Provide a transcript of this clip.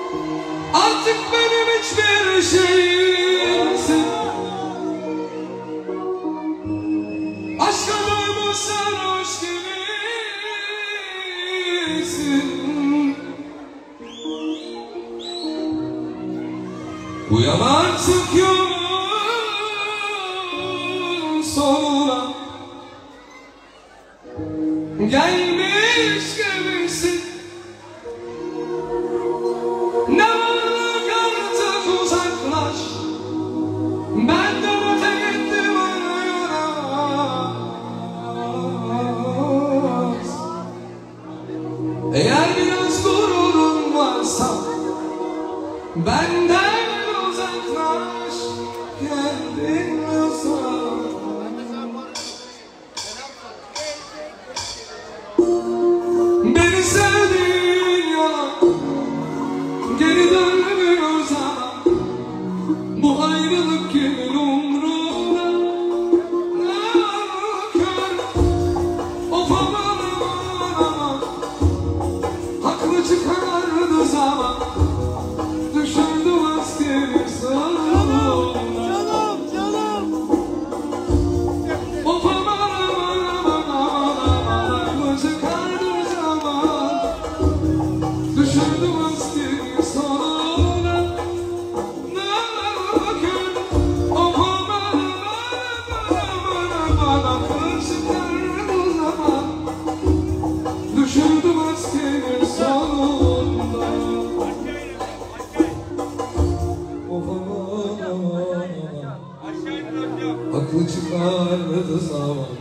Artık benim hiçbir şeyimsin. Aşka doymuş sarhoş gibisin. Uyan artık yolun sonuna gelmiş gibisin. Ne varlık artık uzaklaş, benden öte gittim anlayamaz. Eğer biraz gururun varsa benden uzaklaş, kendin uzak. Beni sevdiğin yalan, geri dönmüyor zaman. Bu ayrılık kimin umrunda? Kör, of aman aman aman, haklı çıkardı zaman. Düşürdü maskemi sağlığına. Of aman aman aman aman aman, haklı çıkardı zaman. Düşürdü maskemi sağlığına. Kör, of aman aman aman, haklı çıkardı zaman. Düşürdü maskemi sağlığına. Aklı çıkardı zaman.